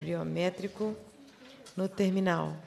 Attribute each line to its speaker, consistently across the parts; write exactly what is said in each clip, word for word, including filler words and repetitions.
Speaker 1: biométrico no terminal.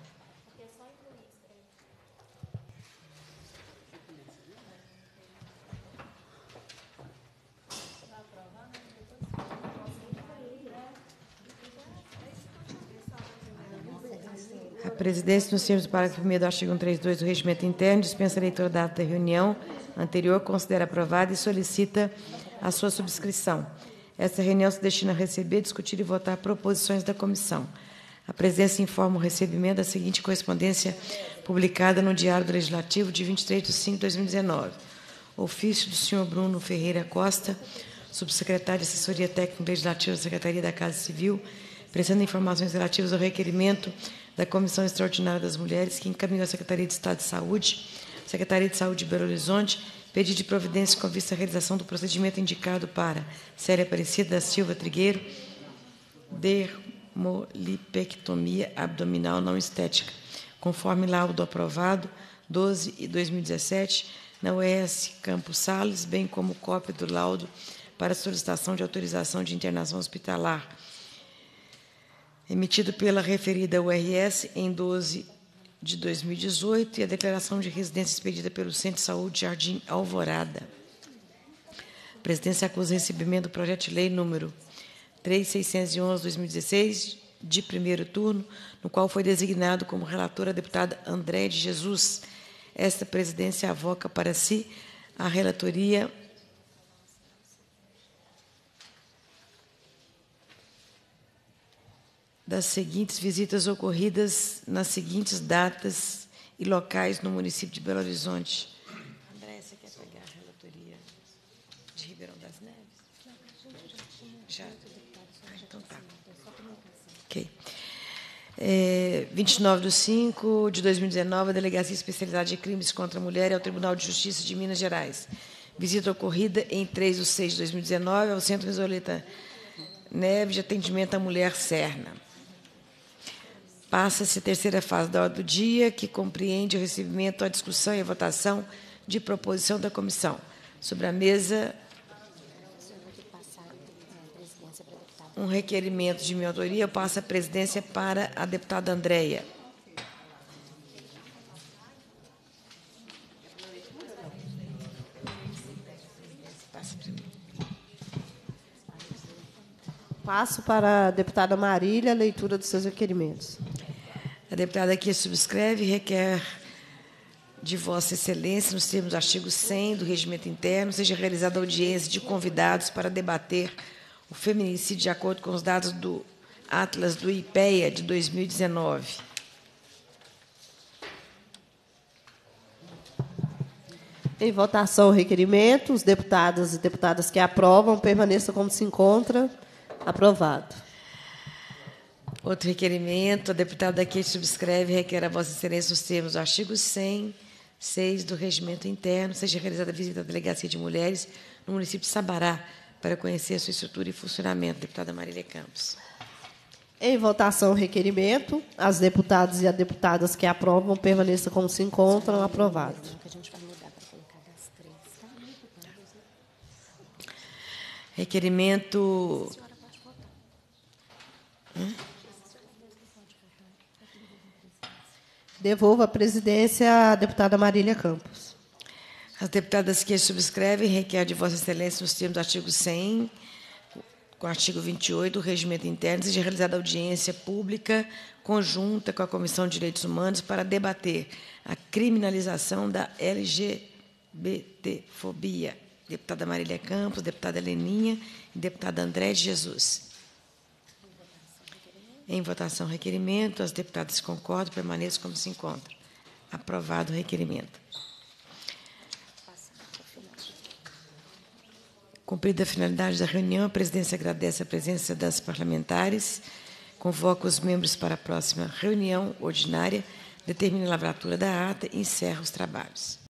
Speaker 1: A presidência, nos termos do parágrafo primeiro do artigo cento e trinta e dois do Regimento Interno, dispensa a leitura da ata da reunião anterior, considera aprovada e solicita a sua subscrição. Esta reunião se destina a receber, discutir e votar proposições da comissão. A presidência informa o recebimento da seguinte correspondência publicada no Diário do Legislativo de vinte e três de cinco de dois mil e dezenove. Ofício do senhor Bruno Ferreira Costa, subsecretário de Assessoria Técnica Legislativa da Secretaria da Casa Civil, prestando informações relativas ao requerimento da Comissão Extraordinária das Mulheres, que encaminhou à Secretaria de Estado de Saúde, Secretaria de Saúde de Belo Horizonte, pedido de providência com vista à realização do procedimento indicado para Célia Aparecida da Silva Trigueiro, dermolipectomia abdominal não estética, conforme laudo aprovado doze de dois mil e dezessete na U E S Campos Sales, bem como cópia do laudo para solicitação de autorização de internação hospitalar, emitido pela referida U R S em doze de dois mil e dezoito, e a declaração de residência expedida pelo Centro de Saúde Jardim Alvorada. A presidência acusa o recebimento do projeto de lei número três mil seiscentos e onze de dois mil e dezesseis, de primeiro turno, no qual foi designado como relatora a deputada Andréia de Jesus. Esta presidência avoca para si a relatoria das seguintes visitas ocorridas nas seguintes datas e locais no município de Belo Horizonte. André, você quer pegar a relatoria de Ribeirão das Neves? Já? Ah, então tá. Ok. É, vinte e nove de cinco de dois mil e dezenove, a Delegacia Especializada de Crimes contra a Mulher e ao Tribunal de Justiça de Minas Gerais. Visita ocorrida em três de seis de dois mil e dezenove ao Centro Isoleta Neves de Atendimento à Mulher Serna. Passa-se a terceira fase da ordem do dia, que compreende o recebimento, a discussão e a votação de proposição da comissão. Sobre a mesa, um requerimento de minha autoria, eu passo a presidência para a deputada Andréia.
Speaker 2: Passo para a deputada Marília a leitura dos seus requerimentos.
Speaker 1: A deputada aqui subscreve e requer de Vossa Excelência, nos termos do artigo cem do Regimento Interno, seja realizada audiência de convidados para debater o feminicídio de acordo com os dados do Atlas do IPEA de dois mil e dezenove.
Speaker 2: Em votação o requerimento, os deputados e deputadas que aprovam permaneçam como se encontra. Aprovado.
Speaker 1: Outro requerimento, a deputada aqui subscreve e requer a Vossa Excelência, nos termos do artigo cem, seis do Regimento Interno, seja realizada a visita à Delegacia de Mulheres no município de Sabará, para conhecer a sua estrutura e funcionamento. Deputada Marília Campos.
Speaker 2: Em votação o requerimento, as deputadas e as deputadas que aprovam permaneçam como se encontram. Aprovado.
Speaker 1: Requerimento... Hum?
Speaker 2: Devolvo a presidência à deputada Marília Campos.
Speaker 1: As deputadas que subscrevem requer de Vossa Excelência, nos termos do artigo cem, com o artigo vinte e oito do Regimento Interno, seja realizada audiência pública conjunta com a Comissão de Direitos Humanos para debater a criminalização da L G B T-fobia. Deputada Marília Campos, deputada Leninha e deputada André de Jesus. Em votação o requerimento, as deputadas concordam, permaneçam como se encontram. Aprovado o requerimento. Cumprida a finalidade da reunião, a presidência agradece a presença das parlamentares, convoca os membros para a próxima reunião ordinária, determina a lavratura da ata e encerra os trabalhos.